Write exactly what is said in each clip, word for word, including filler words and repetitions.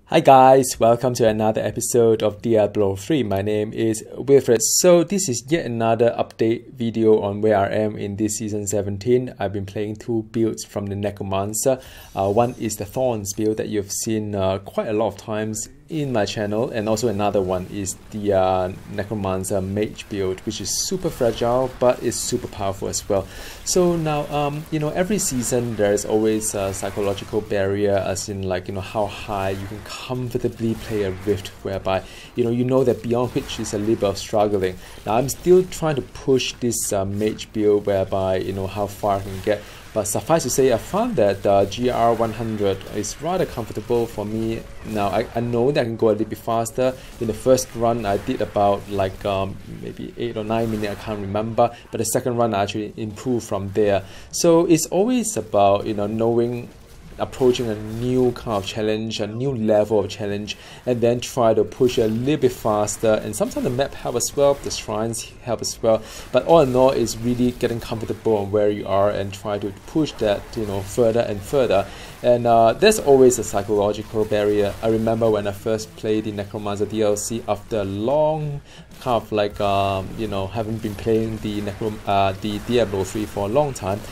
Hi guys, welcome to another episode of Diablo three. My name is Wilfred. So this is yet another update video on where I am in this season seventeen. I've been playing two builds from the Necromancer. Uh, one is the Thorns build that you've seen uh, quite a lot of times in my channel, and also another one is the uh, Necromancer Mage build, which is super fragile but is super powerful as well. So now, um, you know, every season there's always a psychological barrier, as in like, you know, how high you can comfortably play a Rift, whereby, you know, you know that beyond which is a little bit of struggling. Now I'm still trying to push this uh, Mage build, whereby, you know, how far I can get. But suffice to say, I found that uh, G R one hundred is rather comfortable for me. Now, I, I know that I can go a little bit faster. In the first run, I did about like um, maybe eight or nine minutes, I can't remember. But the second run, I actually improved from there. So it's always about, you know, knowing, approaching a new kind of challenge, a new level of challenge, and then try to push a little bit faster. And sometimes the map help as well, the shrines help as well. But all in all, it's really getting comfortable on where you are and try to push that, you know, further and further. And uh, there's always a psychological barrier. I remember when I first played the Necromancer D L C after a long kind of like um, you know, haven't been playing the Necrom uh, the Diablo three for a long time.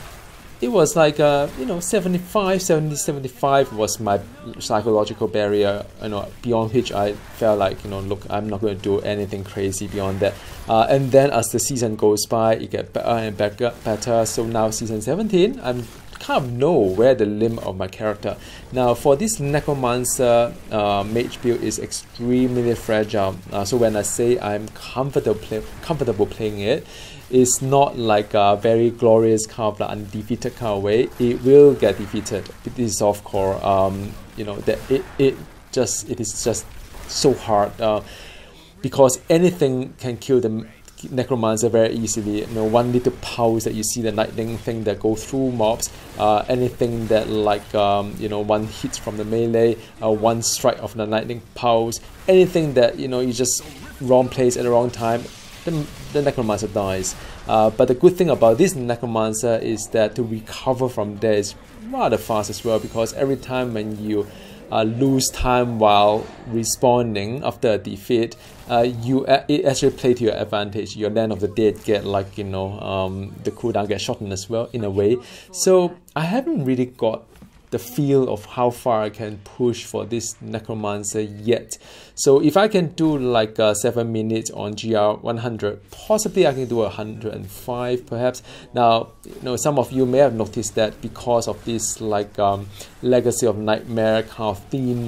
It was like, uh, you know, seventy-five, seventy, seventy-five was my psychological barrier, you know, beyond which I felt like, you know, look, I'm not going to do anything crazy beyond that. Uh, and then as the season goes by, it gets better and better, better. So now season seventeen, I'm kind of know where the limit of my character. Now for this Necromancer uh, Mage build is extremely fragile. Uh, so when I say I'm comfortable, play comfortable playing it, it's not like a very glorious kind of like undefeated kind of way. It will get defeated. It is soft core. Um, you know that it it just it is just so hard uh, because anything can kill the Necromancer very easily. You know, one little pulse that you see the lightning thing that go through mobs, uh, anything that like um, you know, one hit from the melee, uh, one strike of the lightning pulse, anything that, you know, you just wrong place at the wrong time, the, the Necromancer dies. Uh, but the good thing about this Necromancer is that to recover from there is rather fast as well, because every time when you Uh, lose time while respawning after a defeat, uh, you uh, it actually play to your advantage. Your Land of the Dead get like, you know, um, the cooldown gets shortened as well in a way. So I haven't really got the feel of how far I can push for this Necromancer yet. So if I can do like uh, seven minutes on G R one hundred, possibly I can do one hundred five perhaps. Now, you know, some of you may have noticed that because of this like um, Legacy of Nightmare kind of theme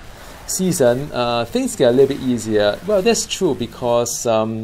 season, uh, things get a little bit easier. Well, that's true, because um,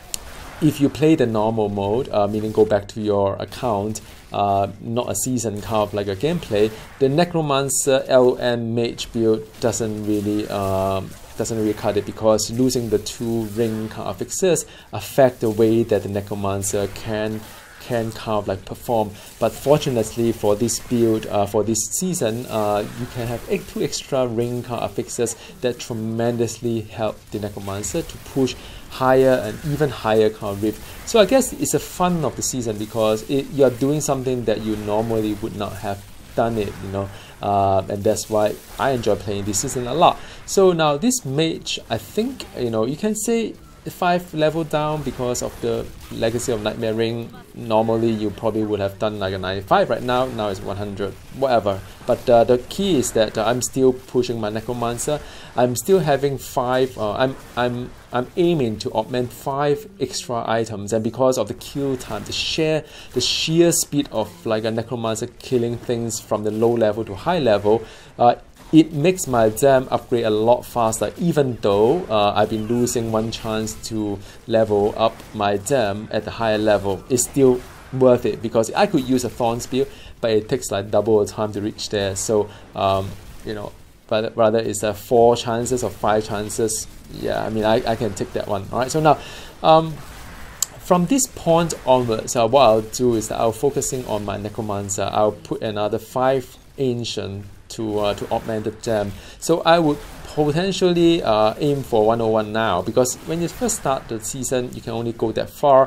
if you play the normal mode, uh, meaning go back to your account, uh, not a season kind of like a gameplay, the Necromancer L N Mage build doesn't really um, doesn't really cut it, because losing the two ring kind of fixes affect the way that the Necromancer can can kind of like perform. But fortunately for this build, uh, for this season, uh, you can have eight, two extra ring kind of fixes that tremendously help the Necromancer to push higher and even higher kind of Rift. So I guess it's a fun of the season, because it, you're doing something that you normally would not have done it, you know, uh, and that's why I enjoy playing this season a lot. So now this Mage, I think, you know, you can say five level down because of the Legacy of Nightmare ring. Normally you probably would have done like a ninety-five right now, now it's one hundred, whatever. But uh, the key is that uh, I'm still pushing my Necromancer. I'm still having five, uh, I'm, I'm, I'm aiming to augment five extra items, and because of the kill time, the sheer, the sheer speed of like a Necromancer killing things from the low level to high level, uh, it makes my Dam upgrade a lot faster, even though uh, I've been losing one chance to level up my Dam at the higher level. It's still worth it, because I could use a Thorn build, but it takes like double the time to reach there. So um, you know, but rather it's uh, four chances or five chances. Yeah, I mean, I, I can take that one. All right, so now um, from this point onwards, uh, what I'll do is that I'll focusing on my Necromancer. I'll put another five Ancient to uh, to augment the Gem. So I would potentially uh, aim for one oh one now, because when you first start the season, you can only go that far.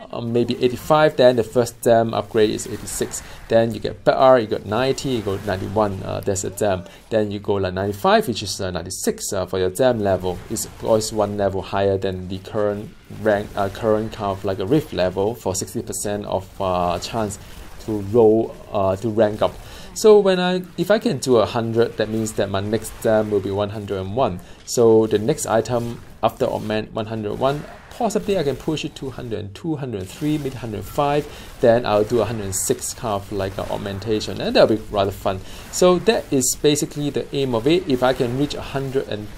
uh, maybe eighty-five, then the first dam upgrade is eighty-six. Then you get better, you got ninety, you go ninety-one, uh, there's a dam. Then you go like ninety-five, which is uh, ninety-six uh, for your dam level. It's always one level higher than the current rank, uh, current kind of like a rift level for sixty percent of uh, chance to roll, uh, to rank up. So when I, if I can do a hundred, that means that my next dam will be one hundred one. So the next item after augment one hundred one, possibly I can push it to one hundred two, one hundred three, maybe one hundred five. Then I'll do one hundred six kind of like an augmentation, and that'll be rather fun. So that is basically the aim of it. If I can reach one hundred and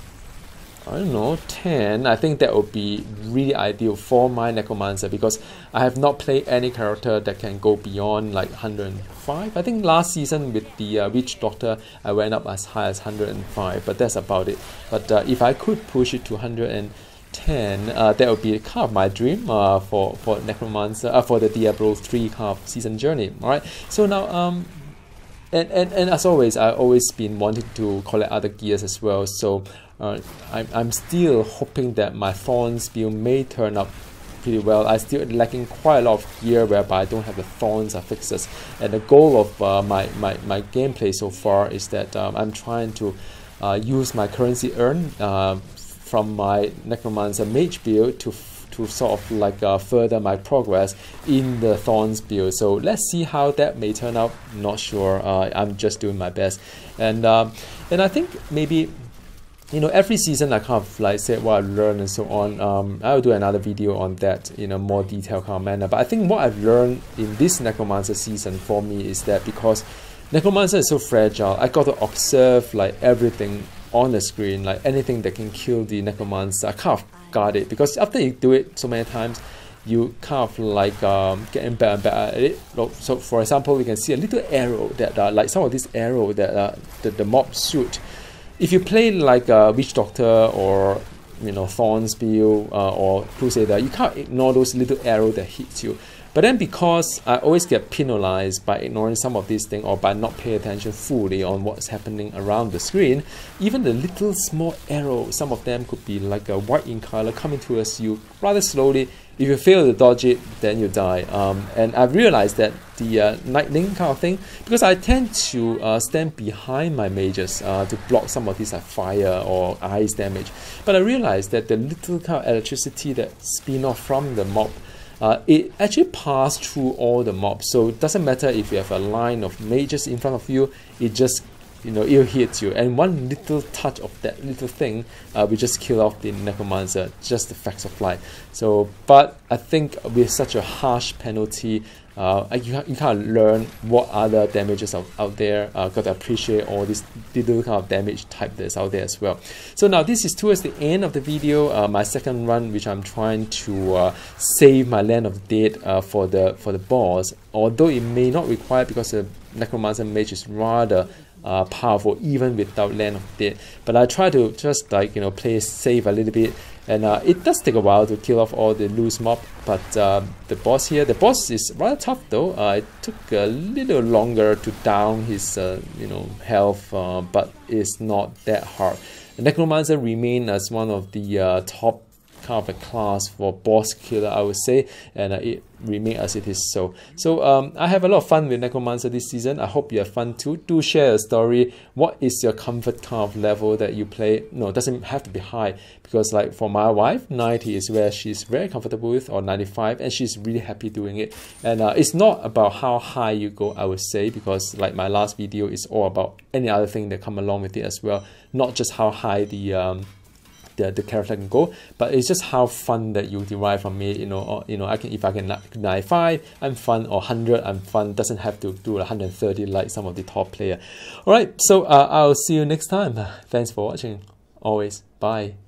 I don't know, ten, I think that would be really ideal for my Necromancer, because I have not played any character that can go beyond like one hundred five. I think last season with the uh, Witch Doctor, I went up as high as one hundred five, but that's about it. But uh, if I could push it to one hundred ten, uh, that would be kind of my dream uh, for, for Necromancer, uh, for the Diablo three kind of season journey. Alright, so now, um, and, and, and as always, I've always been wanting to collect other gears as well, so Uh, I'm, I'm still hoping that my Thorns build may turn up pretty well. I still lacking quite a lot of gear whereby I don't have the Thorns affixes, and the goal of uh, my, my, my gameplay so far is that um, I'm trying to uh, use my currency earned uh, from my Necromancer Mage build to to sort of like uh, further my progress in the Thorns build. So let's see how that may turn out. Not sure. uh, I'm just doing my best, and um, and I think maybe, you know, every season I kind of like said what I've learned and so on. Um, I'll do another video on that in a more detailed kind of manner. But I think what I've learned in this Necromancer season for me is that because Necromancer is so fragile, I got to observe like everything on the screen, like anything that can kill the Necromancer. I kind of got it, because after you do it so many times, you kind of like um, getting better and better at it. So for example, we can see a little arrow that uh, like some of these arrow that uh, the, the mob shoot. If you play like a Witch Doctor or, you know, Thorns build uh, or Crusader, you can't ignore those little arrows that hit you. But then because I always get penalized by ignoring some of these things or by not paying attention fully on what's happening around the screen, even the little small arrow, some of them could be like a white in color, coming towards you rather slowly. If you fail to dodge it, then you die. Um, and I've realized that the uh, Nightling kind of thing, because I tend to uh, stand behind my mages uh, to block some of these like fire or ice damage. But I realized that the little kind of electricity that spin off from the mob, uh, it actually passed through all the mobs. So it doesn't matter if you have a line of mages in front of you, it just, you know, it'll hit you, and one little touch of that little thing uh, will just kill off the Necromancer, just the facts of life. So, but I think with such a harsh penalty, uh, you, you kind of learn what other damages are out there. Uh, got to appreciate all this little kind of damage type that's out there as well. So now this is towards the end of the video, uh, my second run, which I'm trying to uh, save my Land of the Dead uh, for the for the boss. Although it may not require, because the Necromancer Mage is rather Uh, powerful even without Land of the Dead, but I try to just like, you know, play safe a little bit, and uh, it does take a while to kill off all the loose mob. But uh, the boss here, the boss is rather tough though. Uh, it took a little longer to down his uh, you know, health, uh, but it's not that hard. The Necromancer remain as one of the uh, top kind of a class for boss killer, I would say, and uh, it remains as it is so. So um, I have a lot of fun with Necromancer this season. I hope you have fun too. Do share a story. What is your comfort kind of level that you play? No, it doesn't have to be high, because like for my wife, ninety is where she's very comfortable with, or ninety-five, and she's really happy doing it. And uh, it's not about how high you go, I would say, because like my last video is all about any other thing that come along with it as well, not just how high the um, The, the character can go, but it's just how fun that you derive from it. You know, or, you know, I can, if I can ninety-five, I'm fun, or one hundred, I'm fun. Doesn't have to do one hundred thirty like some of the top player. All right, so uh, I'll see you next time. Thanks for watching. Always, bye.